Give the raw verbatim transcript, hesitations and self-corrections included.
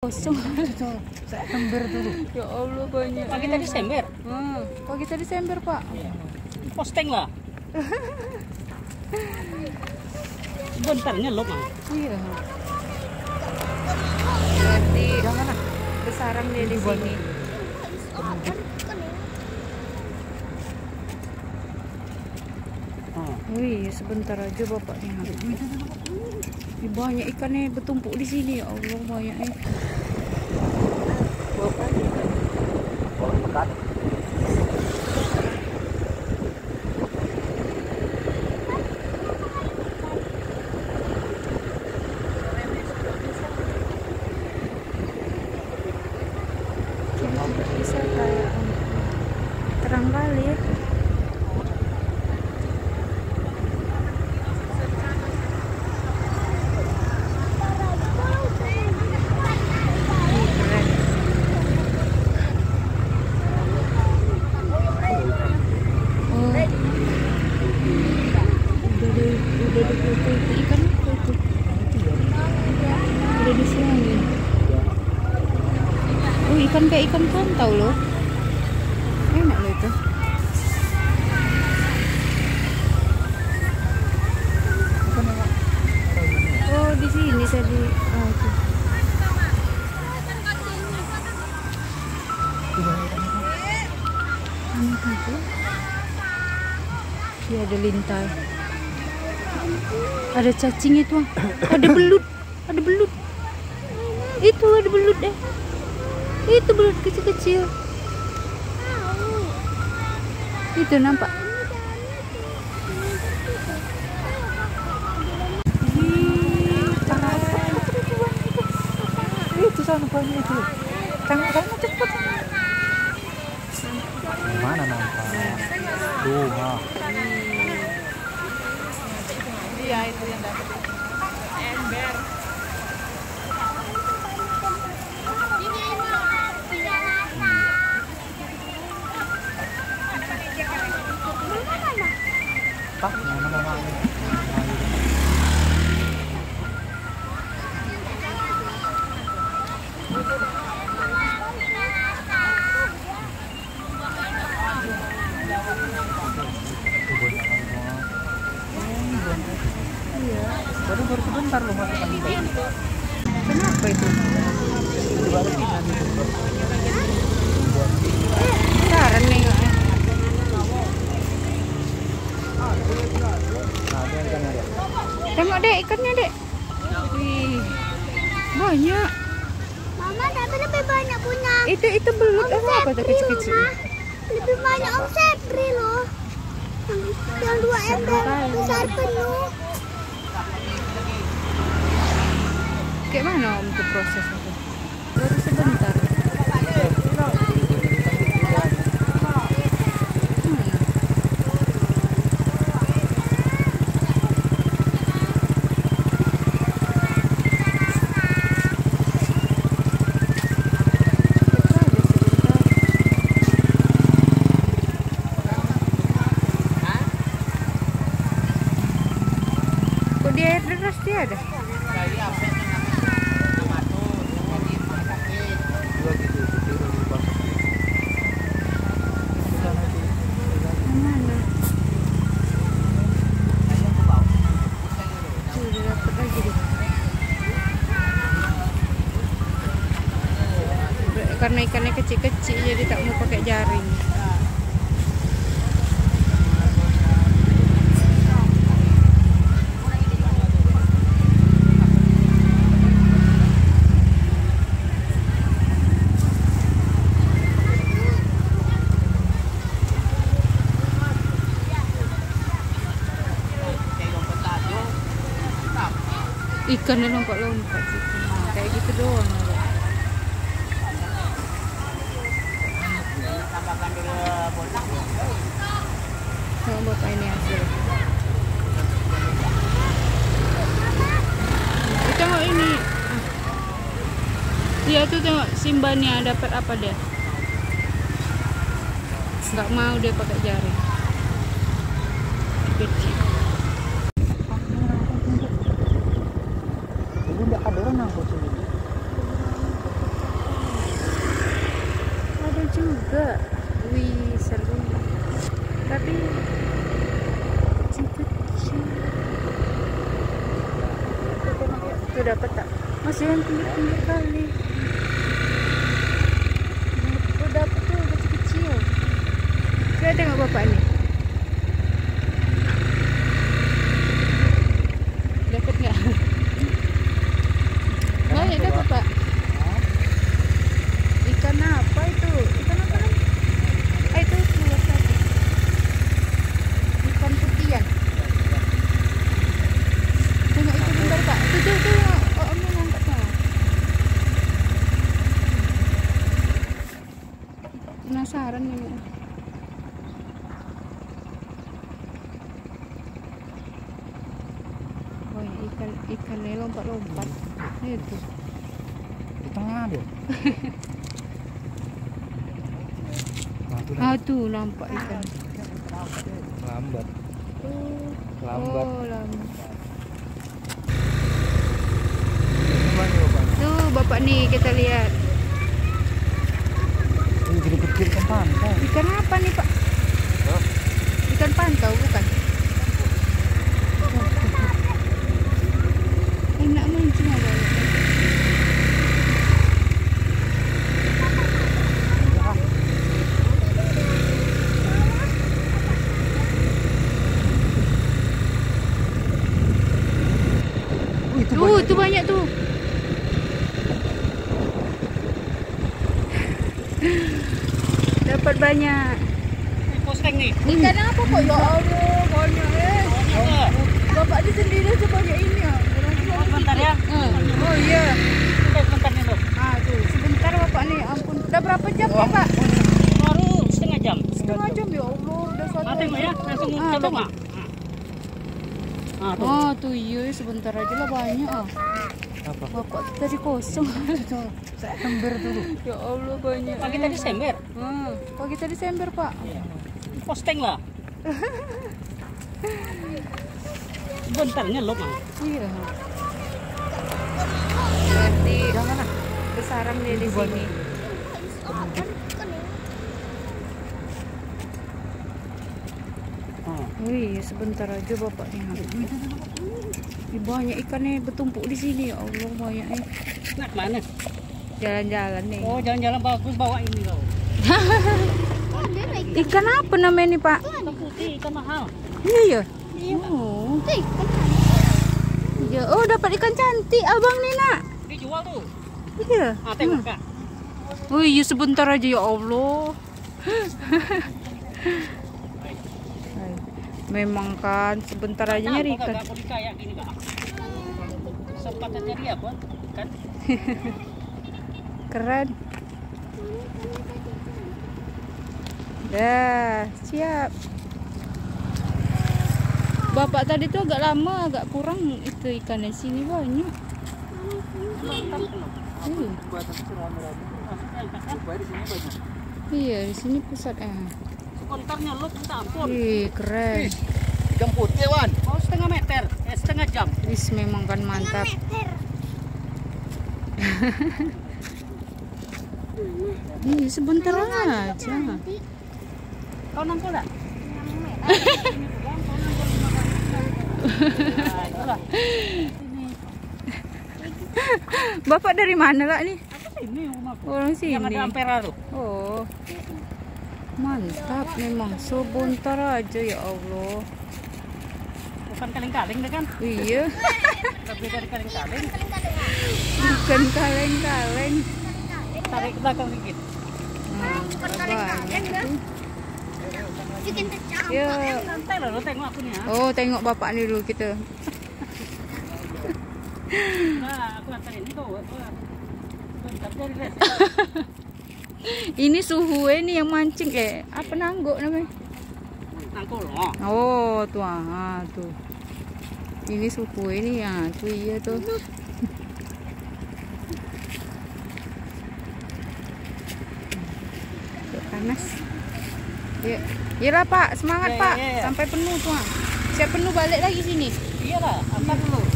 kosong. Ember dulu. Ya Allah banyak. Pak kita Desember. Hmm, Pak kita Desember Pak. Posting lah. Bentarnya lo mah. Iya. Berarti Jangan lah. bersarang dia di sini. Wih, sebentar aja bapaknya. Ini banyak ikannya bertumpuk di sini. Ya Allah, banyak nih. Bisa kayak terang kali ya. Ikan apa itu? Udah disiangin. Oh, ikan kayak ikan pantau loh. Enak loh itu. Oh, di sini tadi. Oh, itu. Ini apa? Iya, ada lintai. Ada cacing itu, ada belut, ada belut. Itu ada belut deh. Itu belut kecil-kecil. Itu nampak. Itu sana banyak itu. Tengok-tengok cepat. Mana nampak? Tuh, ha. Iya, itu yang dapat. Ember. Pak, mana mamanya? Iya, baru baru sebentar loh masuk itu. Kenapa itu? Besaran nih kok. Tengok dek ikannya dek. Wih, banyak. Mama tapi lebih banyak punya. Itu itu belut Om apa apa tuh Sepri kecil-kecil? loh, Ma. Lebih banyak Om Sepri loh. Yang dua ember besar penuh. Kayak mana om tuh proses itu? Baru sebentar. Kok di air deras dia ada? Mana? Tuh, udah dapet lagi deh. Karena ikannya kecil-kecil jadi tak mau pakai jaring. Ikannya lompat-lompat gitu. Nah, kayak gitu doang. Sama bapak ini hasil. Eh, tengok ini. Iya tuh tengok simbannya dapat apa dia? Nggak mau dia pakai jaring. Kecil. Ibu nggak ada orang nangkut sini. Wih, seru. Tapi kecil-kecil. Tuh dapat tak? Masih yang pinggir-pinggir kali. Tuh dapat tuh kecil-kecil. Coba tengok bapak nih. Dapat nggak? Banyak dapat pak. Ikan apa itu? Ikan apa nih? Ah itu luar satu. Ikan putihan. Tengok itu bentar pak. Tuh tuh tuh. Oh om ngangkatnya. Penasaran nih. Oh ikan ikannya lompat-lompat. Itu. Di tengah dia. Ah tuh nampak ikan. Lambat. Oh, Lambat. oh lambat. Gimana bapak? Tuh bapak nih kita lihat. Ini jadi kecil kan pantai. Ikan apa nih pak? Hah? Ikan pantau bukan? Enak mancing apa? Tuh, tuh banyak tuh. Dapat banyak. Ini posteng nih. Ikan apa kok? Ya Allah, banyak eh. Banyak. Bapak di sendiri sebanyak ini ya. Oh, sebentar ya. Oh iya. Oke, sebentar nih loh. Ah tuh, sebentar bapak nih. Ampun, udah berapa jam ya pak? Baru setengah jam. Setengah jam ya Allah, udah satu. Ah, tengok ya, langsung Ah, coba tengok. mak. Ah, tuh. Oh tuh iya, sebentar aja lah banyak ah. Apa? Bapak tadi kosong. Saya ember dulu. Ya Allah banyak. Pagi tadi sember. Hmm, pagi tadi Desember pak. Posteng lah. Bentarnya lo mak. Iya. Berarti jangan lah. Besaran deh di sini. Ah. Wih, sebentar aja bapaknya. Ih, banyak ikannya bertumpuk di sini ya Allah banyaknya. Nah, mana? Jalan-jalan nih. Oh, jalan-jalan bagus bawa ini kau. Ikan apa namanya nih pak? Ikan putih, ikan mahal. Iya ya. Iya. Oh. Iya. Oh dapat ikan cantik abang nih nak. Dijual tuh. Iya. Ah, tengok kak. Oh iya sebentar aja ya Allah. Memang kan sebentar aja nyari ikan. Gak boleh kayak gini kak. Sempat nyari apa? Kan? Keren. Dah siap. Bapak tadi tuh agak lama, agak kurang itu ikannya sini banyak. Hmm. Iya di sini pusat eh. Sebentarnya lo minta ampun. Ih keren. Ikan putih wan. Oh setengah meter, eh setengah jam. Wis memang kan mantap. Ih sebentar aja. Kau nangkul tak? Bapak dari mana lah nih? Ini rumahku. Orang sini. Yang ada ampera tuh. Oh. Mantap memang sebentar aja ya Allah. Bukan kaleng-kaleng deh kan? Iya. Lebih dari kaleng-kaleng. Bukan kaleng-kaleng. Tarik ke belakang dikit. Hmm, banyak tuh. Bikin kecap. Ya. Santai lah lo tengok aku nih ya. Oh tengok bapak nih dulu kita. Nah, aku antarin ini kau. Bentar dari res. Ini suhu ini yang mancing eh apa nanggok namanya? Nangkul. Oh. Oh tuh ah tuh. Ini suhu ini ya tuh iya tuh. Tuh, panas. Ya, iyalah Pak, semangat Ya, ya, Pak. ya, ya. Sampai penuh tuh. Ah. Siap penuh balik lagi sini. Iyalah, antar dulu.